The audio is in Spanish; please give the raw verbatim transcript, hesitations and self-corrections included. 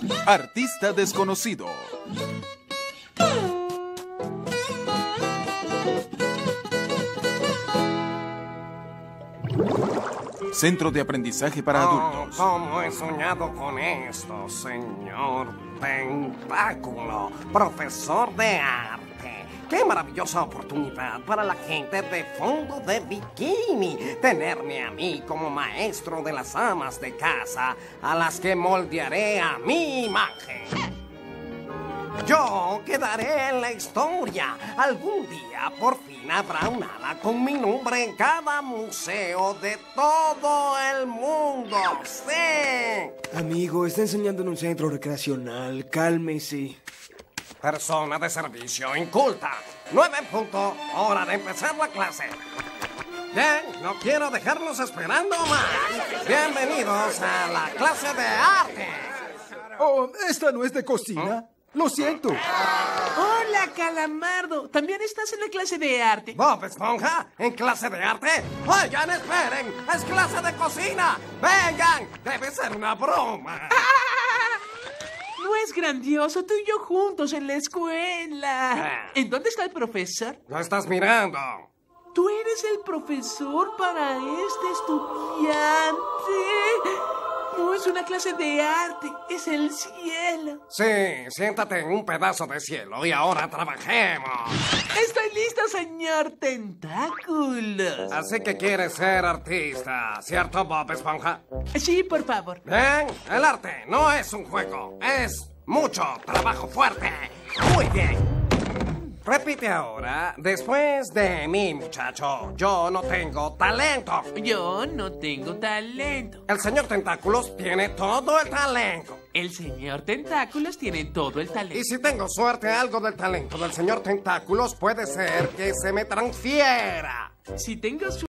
Artista desconocido. Centro de aprendizaje para adultos. Oh, ¿cómo he soñado con esto, señor Tentáculo, profesor de arte? ¡Qué maravillosa oportunidad para la gente de fondo de bikini! Tenerme a mí como maestro de las amas de casa, a las que moldearé a mi imagen. Yo quedaré en la historia. Algún día por fin habrá un ala con mi nombre en cada museo de todo el mundo. ¡Sí! Amigo, está enseñando en un centro recreacional. Cálmese. Persona de servicio inculta. Nueve en punto. Hora de empezar la clase. Bien, no quiero dejarlos esperando más. Bienvenidos a la clase de arte. Oh, esta no es de cocina. Lo siento. Hola, Calamardo. ¿También estás en la clase de arte? Bob Esponja, ¿en clase de arte? Oigan, esperen, es clase de cocina. Vengan, debe ser una broma. No es grandioso, tú y yo juntos en la escuela. ¿En dónde está el profesor? ¿Lo estás mirando? Tú eres el profesor para este estudiante. No es una clase de arte, es el cielo. Sí, siéntate en un pedazo de cielo y ahora trabajemos. Estoy listo, señor Tentáculos. Así que quieres ser artista, ¿cierto, Bob Esponja? Sí, por favor. Bien, el arte no es un juego, es mucho trabajo fuerte. Muy bien. Repite ahora, después de mí, muchacho, yo no tengo talento. Yo no tengo talento. El señor Tentáculos tiene todo el talento. El señor Tentáculos tiene todo el talento. Y si tengo suerte, algo del talento del señor Tentáculos puede ser que se me transfiera. Si tengo suerte.